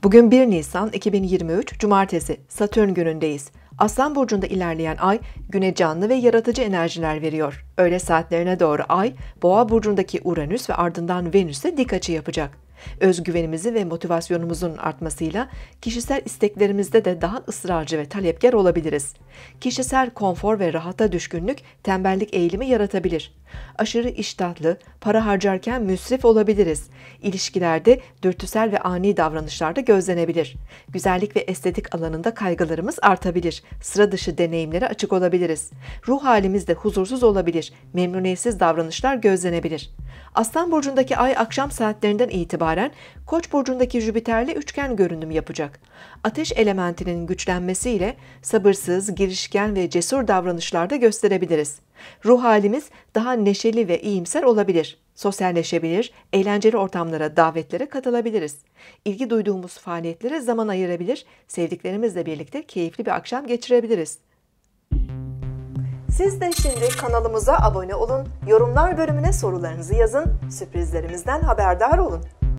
Bugün 1 Nisan 2023 Cumartesi, Satürn günündeyiz. Aslan burcunda ilerleyen ay güne canlı ve yaratıcı enerjiler veriyor. Öğle saatlerine doğru ay, Boğa burcundaki Uranüs ve ardından Venüs'e dik açı yapacak. Özgüvenimizin ve motivasyonumuzun artmasıyla kişisel isteklerimizde de daha ısrarcı ve talepkar olabiliriz. Kişisel konfor ve rahata düşkünlük tembellik eğilimi yaratabilir. Aşırı iştahlı, para harcarken müsrif olabiliriz. İlişkilerde dürtüsel ve ani davranışlarda gözlenebilir. Güzellik ve estetik alanında kaygılarımız artabilir. Sıra dışı deneyimlere açık olabiliriz. Ruh halimiz de huzursuz olabilir. Memnuniyetsiz davranışlar gözlenebilir. Aslan burcundaki ay akşam saatlerinden itibaren Koç burcundaki Jüpiter'le üçgen görünüm yapacak. Ateş elementinin güçlenmesiyle sabırsız, girişken ve cesur davranışlarda gösterebiliriz. Ruh halimiz daha neşeli ve iyimser olabilir. Sosyalleşebilir, eğlenceli ortamlara, davetlere katılabiliriz. İlgi duyduğumuz faaliyetlere zaman ayırabilir, sevdiklerimizle birlikte keyifli bir akşam geçirebiliriz. Siz de şimdi kanalımıza abone olun, yorumlar bölümüne sorularınızı yazın, sürprizlerimizden haberdar olun.